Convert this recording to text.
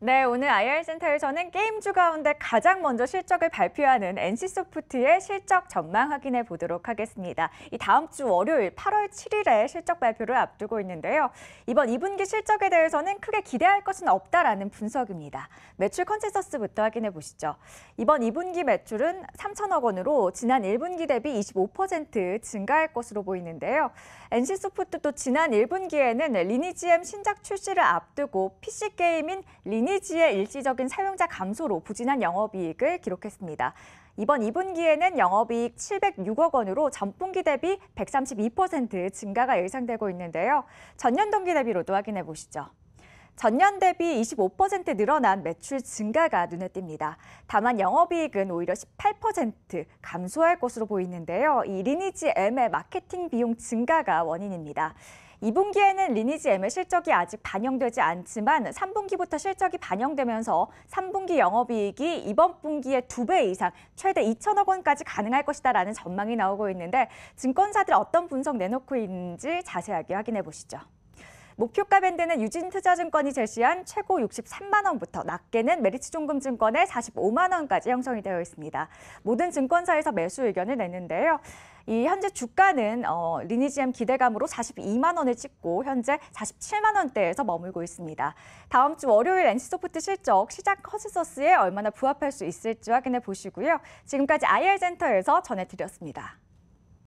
네, 오늘 IR센터에서는 게임주 가운데 가장 먼저 실적을 발표하는 NC소프트의 실적 전망 확인해 보도록 하겠습니다. 이 다음 주 월요일 8월 7일에 실적 발표를 앞두고 있는데요. 이번 2분기 실적에 대해서는 크게 기대할 것은 없다라는 분석입니다. 매출 컨센서스부터 확인해 보시죠. 이번 2분기 매출은 3천억 원으로 지난 1분기 대비 25% 증가할 것으로 보이는데요. NC소프트도 지난 1분기에는 리니지 M 신작 출시를 앞두고 PC게임인 리니지의 일시적인 사용자 감소로 부진한 영업이익을 기록했습니다. 이번 2분기에는 영업이익 706억 원으로 전분기 대비 132% 증가가 예상되고 있는데요. 전년 동기 대비로도 확인해 보시죠. 전년 대비 25% 늘어난 매출 증가가 눈에 띕니다. 다만 영업이익은 오히려 18% 감소할 것으로 보이는데요. 이 리니지 M의 마케팅 비용 증가가 원인입니다. 2분기에는 리니지 M의 실적이 아직 반영되지 않지만 3분기부터 실적이 반영되면서 3분기 영업이익이 이번 분기의 2배 이상 최대 2천억 원까지 가능할 것이다라는 전망이 나오고 있는데 증권사들 어떤 분석 내놓고 있는지 자세하게 확인해 보시죠. 목표가 밴드는 유진투자증권이 제시한 최고 63만 원부터 낮게는 메리츠종금증권의 45만 원까지 형성이 되어 있습니다. 모든 증권사에서 매수 의견을 냈는데요. 이 현재 주가는 리니지 M 기대감으로 42만 원을 찍고 현재 47만 원대에서 머물고 있습니다. 다음 주 월요일 NC소프트 실적 시장 컨센서스에 얼마나 부합할 수 있을지 확인해 보시고요. 지금까지 IR센터에서 전해드렸습니다.